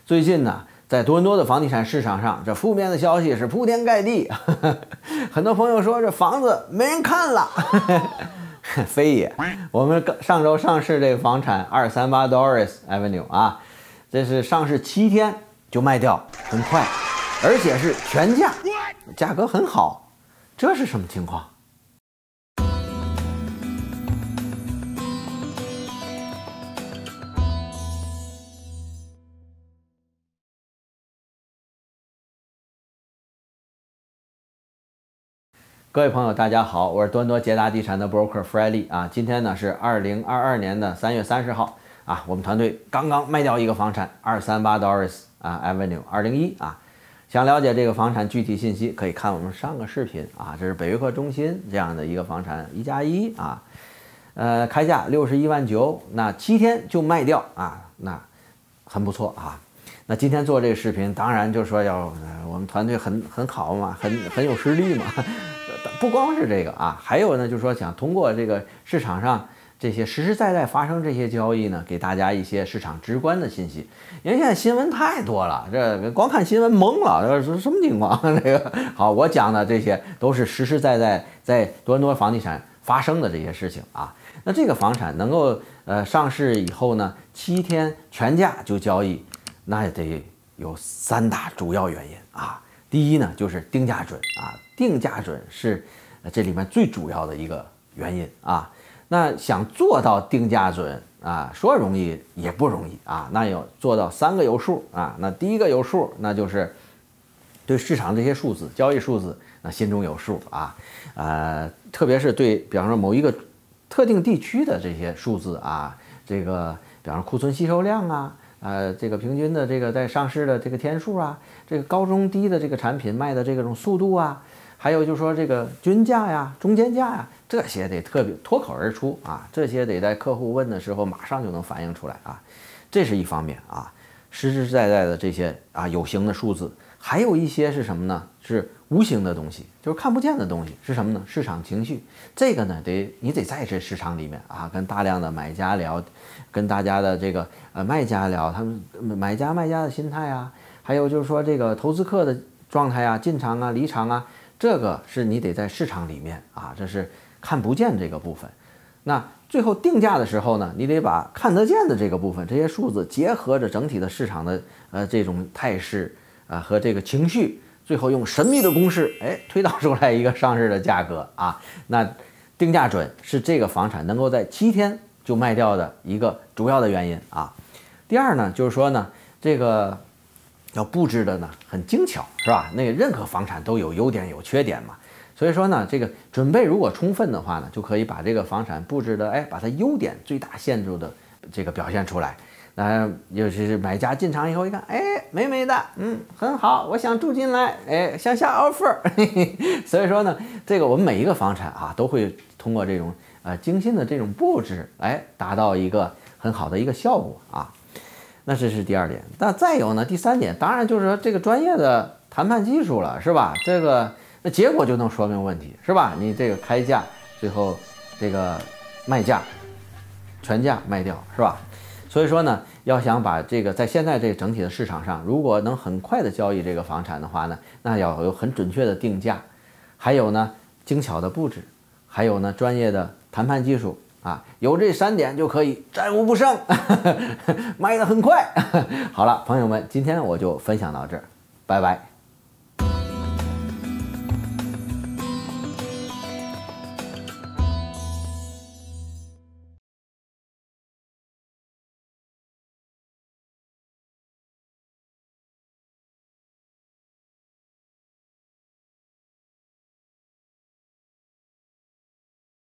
最近呢，在多伦多的房地产市场上，这负面的消息是铺天盖地。很多朋友说这房子没人看了。非也，我们上周上市这个房产238 Doris Avenue 啊，这是上市7天就卖掉，很快，而且是全价，价格很好，这是什么情况？各位朋友，大家好，我是多伦多捷达地产的 broker Freddy 啊。今天呢是2022年的3月30号啊，我们团队刚刚卖掉一个房产238 Doris Avenue 201啊。想了解这个房产具体信息，可以看我们上个视频啊。这是北约克中心这样的一个房产，1+1啊，开价61.9万，那7天就卖掉啊，那很不错啊。那今天做这个视频，当然就是说我们团队很好嘛，很有实力嘛。不光是这个啊，还有呢，就是说想通过这个市场上这些实实在在发生这些交易呢，给大家一些市场直观的信息。因为现在新闻太多了，这光看新闻懵了，这是什么情况？这个好，我讲的这些都是实实在在在多伦多房地产发生的这些事情啊。那这个房产能够上市以后呢，7天全价就交易，那也得有3大主要原因啊。第一呢，就是定价准啊，定价准是这里面最主要的一个原因啊。那想做到定价准啊，说容易也不容易啊。那要做到3个有数啊。那第一个有数，那就是对市场这些数字、交易数字，那心中有数啊。特别是对，比方说某一个特定地区的这些数字啊，这个比方说库存吸收量啊。这个平均的这个在上市的这个天数啊，这个高中低的这个产品卖的这种速度啊，还有就是说这个均价呀、中间价呀，这些得特别脱口而出啊，这些得在客户问的时候马上就能反映出来啊，这是一方面啊，实实在在的这些有形的数字，还有一些是什么呢？是无形的东西，就是看不见的东西，是什么呢？市场情绪。这个呢，你得在这市场里面啊，跟大量的买家聊，跟大家的这个卖家聊，他们买家卖家的心态啊，还有就是说这个投资客的状态啊，进场啊、离场啊，这个是你得在市场里面啊，这是看不见这个部分。那最后定价的时候呢，你得把看得见的这个部分，这些数字结合着整体的市场的这种态势和这个情绪。最后用神秘的公式，推导出来一个上市的价格啊。那定价准是这个房产能够在7天就卖掉的一个主要的原因啊。第二呢，就是说呢，这个要布置的呢很精巧，是吧？那个任何房产都有优点有缺点嘛。所以说呢，这个准备如果充分的话呢，就可以把这个房产布置的，把它优点最大限度的这个表现出来。尤其是买家进场以后一看，美美的，很好，我想住进来，向下 offer。所以说呢，这个我们每一个房产啊，都会通过这种精心的这种布置，达到一个很好的一个效果啊。那这是第2点。那再有呢，第3点，当然就是说这个专业的谈判技术了，是吧？这个那结果就能说明问题，是吧？你这个开价，最后这个卖价全价卖掉，是吧？所以说呢，要想把这个在现在这个整体的市场上，如果能很快的交易这个房产的话呢，那要有很准确的定价，还有呢精巧的布置，还有呢专业的谈判技术啊，有这3点就可以战无不胜，卖得很快。好了，朋友们，今天我就分享到这儿，拜拜。